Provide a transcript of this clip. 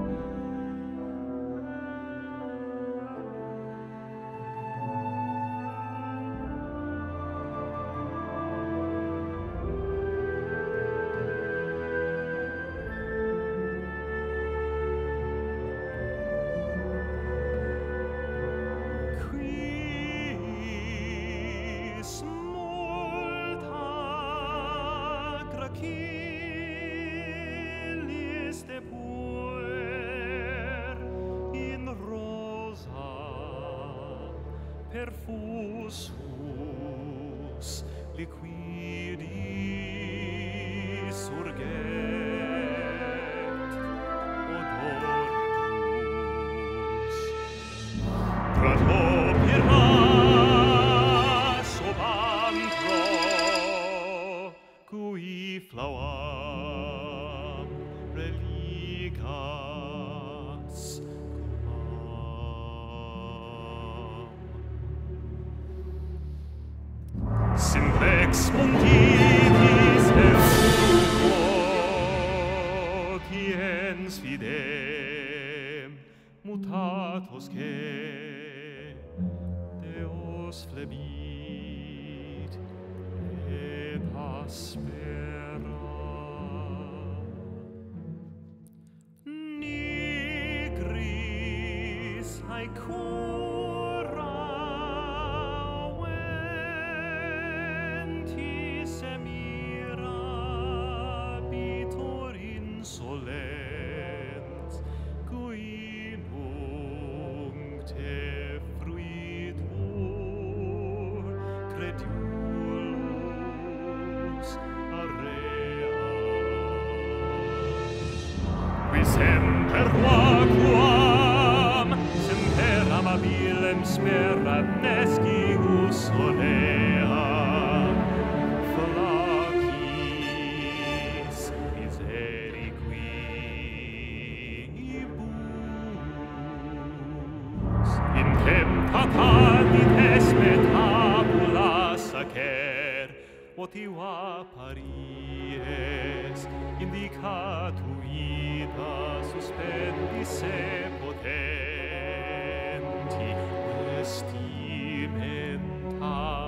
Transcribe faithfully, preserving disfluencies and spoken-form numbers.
Perfusus liquidi surget odoribus Pratopiras obantro cui flauam religas Simplex montitis eruco tiens fidem mutatos que Deus flebit et aspera nigris aecura solens cui muncte fruitur credulus area qui semper vacuam semper amabilem sperat nescius solea in temptatatis me tabula sacer motiva paries indicatuita suspendis se potenti vestimenta